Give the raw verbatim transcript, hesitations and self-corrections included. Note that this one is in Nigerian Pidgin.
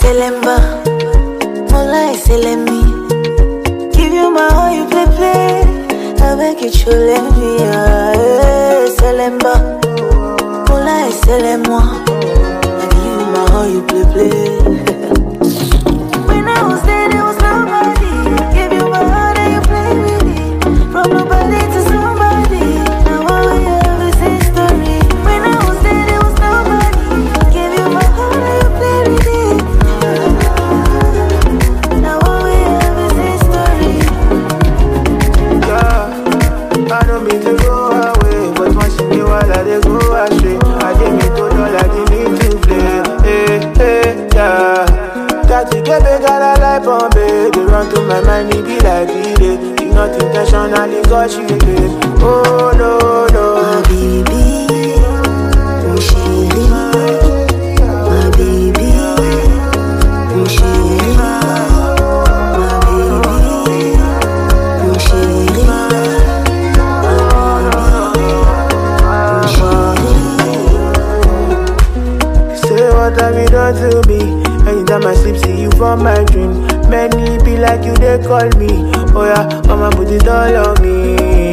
Selemba, Mola Selemi. Give you my heart, you play play. I make it you let me. Selemba, Mola Selemo. I give you my heart, you play play. When I was there, there was nobody. Give you my heart and you play with it. From nobody to somebody. Now all we have is history. When I was there, there was nobody. Give you my heart and you play with it. Now all we have is history. Yeah, I don't mean to go away, but once in a while I dey go astray. I dey mean to know I dey mean to play. Hey, hey, yeah. That you get big and I like Bombay. They run through my mind, it be like delay. It's not intentionally, cause she did. Oh no, no. My baby, mon chéri. My baby, mon chéri. My baby, mon chéri. Say what have you done to me? Anytime I sleep, see you from my dream. Many be like you, they call me. Oh yeah, mama put it all on me.